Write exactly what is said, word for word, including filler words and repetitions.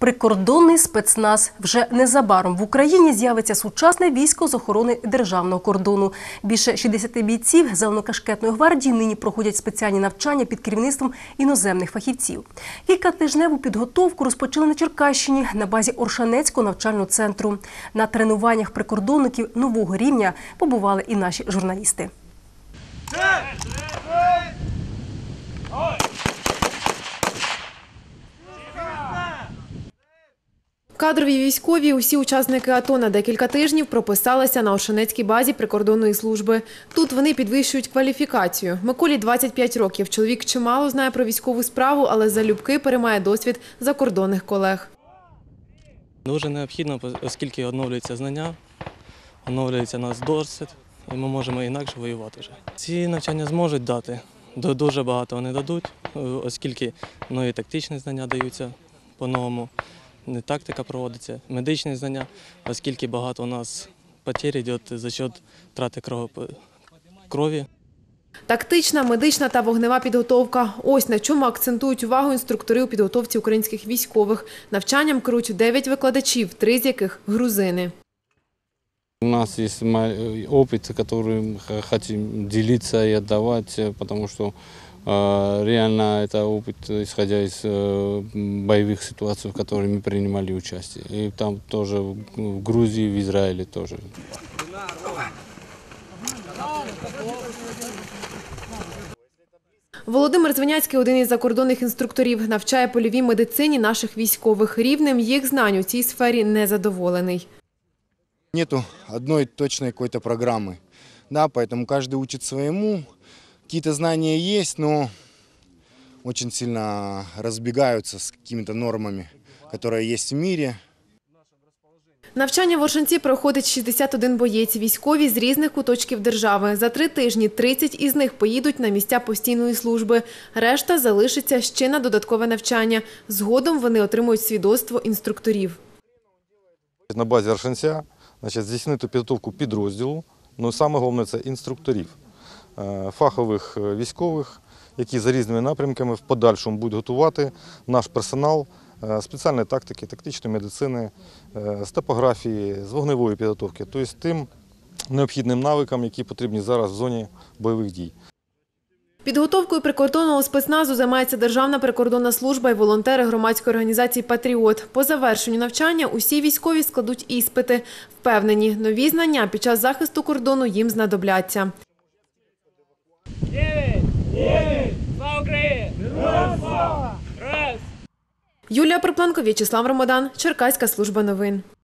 Прикордонний спецназ. Вже незабаром в Україні з'явиться сучасне військо з охорони державного кордону. Більше шістдесят бійців Зелено-Кашкетної гвардії нині проходять спеціальні навчання під керівництвом іноземних фахівців. Кількатижневу підготовку розпочали на Черкащині на базі Оршанецького навчального центру. На тренуваннях прикордонників нового рівня побували і наші журналісти. Кадрові військові, усі учасники АТО на декілька тижнів прописалися на Оршанецькій базі прикордонної служби. Тут вони підвищують кваліфікацію. Миколі двадцять п'ять років. Чоловік чимало знає про військову справу, але залюбки переймає досвід закордонних колег. Дуже необхідно, оскільки оновлюються знання, оновлюється наш досвід, і ми можемо інакше воювати вже. Ці навчання зможуть дати, дуже багато вони дадуть, оскільки нові тактичні знання даються по-новому. Не тактика проводиться, медичні знання, оскільки багато у нас потерь йде за счет втрати крові. Тактична, медична та вогнева підготовка – ось на чому акцентують увагу інструктори у підготовці українських військових. Навчанням керують дев'ять викладачів, три з яких – грузини. У нас есть опыт, которым хотим делиться и отдавать, потому что реально это опыт, исходя из боевых ситуаций, в которых мы принимали участие. И там тоже в Грузии, в Израиле тоже. Володимир Звеняцький – один із закордонних інструкторів. Навчає польовій медицині наших військових. Рівнем їх знань у цій сфері незадоволений. Нету одной точной какой-то программы, да, поэтому каждый учит своему. Какие-то знания есть, но очень сильно разбегаются с какими-то нормами, которые есть в мире. Навчання в Оршанці проходить шістдесят один боєць, військові з різних куточків держави. За три тижні тридцять із них поїдуть на місця постійної служби. Решта залишиться ще на додаткове навчання. Згодом вони отримують свідоцтво інструкторів. На базі Оршанця здійснити підготовку підрозділу, але саме головне – це інструкторів, фахових військових, які за різними напрямками в подальшому будуть готувати наш персонал спеціальної тактики, тактичної медицини, з топографії, з вогневої підготовки, тобто тим необхідним навикам, які потрібні зараз в зоні бойових дій. Підготовкою прикордонного спецназу займається Державна прикордонна служба і волонтери громадської організації «Патріот». По завершенню навчання усі військові складуть іспити. Впевнені, нові знання під час захисту кордону їм знадобляться. Слава Україні! Раз! Юлія Припланко, В'ячеслав Ромадан, Черкаська служба новин.